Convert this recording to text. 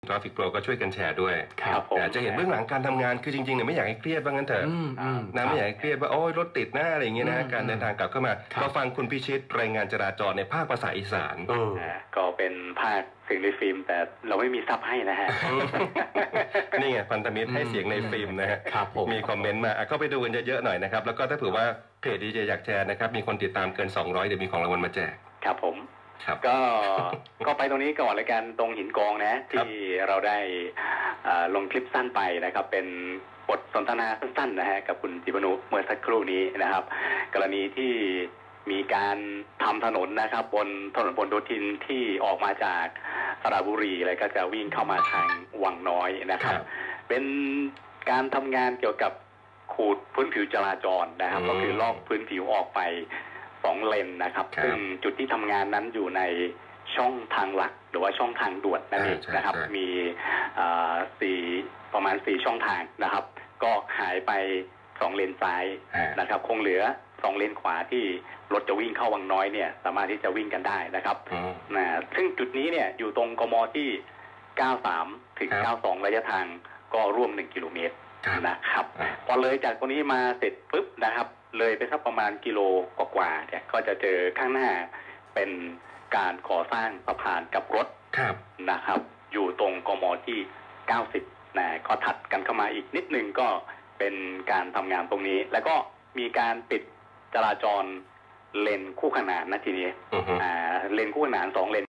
Traffic Pro ก็ช่วยกันแชร์ด้วยครับผมจะเห็นเบื้องหลังการทำงานคือจริงๆเนี่ยไม่อยากให้เครียดว่างั้นเถอะนะไม่อยากให้เครียดว่าโอ้ยรถติดหน้าอะไรอย่างเงี้ยนะการเดินทางกลับเข้ามาก็ฟังคุณพิชิตรายงานจราจรในภาคภาษาอีสานก็เป็นภาคเสียงในฟิล์มแต่เราไม่มีซับให้นะฮะนี่ไงพันธมิตรให้เสียงในฟิล์มนะฮะมีคอมเมนต์มาก็ไปดูกันเยอะๆหน่อยนะครับแล้วก็ถ้าเผื่อว่าเพจดีเจอยากแชร์นะครับมีคนติดตามเกิน200เดี๋ยวมีของรางวัลมาแจกครับผมก็ไปตรงนี้ก่อนเลยกันตรงหินกองนะที่เราได้ลงคลิปสั้นไปนะครับเป็นบทสนทนาสั้นๆนะฮะกับคุณจิปนุเมื่อสักครู่นี้นะครับกรณีที่มีการทำถนนนะครับบนถนนพหลโยธินที่ออกมาจากสระบุรีแล้วก็จะวิ่งเข้ามาทางวังน้อยนะครับเป็นการทำงานเกี่ยวกับขูดพื้นผิวจราจรนะครับก็คือลอกพื้นผิวออกไป2 เลนนะครับซึ่งจุดที่ทำงานนั้นอยู่ในช่องทางหลักหรือว่าช่องทางด่วนนั่นเองนะครับมีประมาณ4ช่องทางนะครับก็หายไป2 เลนซ้ายนะครับคงเหลือ2 เลนขวาที่รถจะวิ่งเข้าวังน้อยเนี่ยสามารถที่จะวิ่งกันได้นะครับซึ่งจุดนี้เนี่ยอยู่ตรงกมที่93ถึง92ระยะทางก็ร่วม1 กิโลเมตรนะครับพอเลยจากตรงนี้มาเสร็จปุ๊บนะครับเลยไปสักประมาณกิโลกว่าเนี่ยก็จะเจอข้างหน้าเป็นการก่อสร้างสะพานกับรถนะครับอยู่ตรงกมที่90นะก็ถัดกันเข้ามาอีกนิดนึงก็เป็นการทำงานตรงนี้แล้วก็มีการปิดจราจรเลนคู่ขนานนะทีนี้เลนคู่ขนาน2 เลน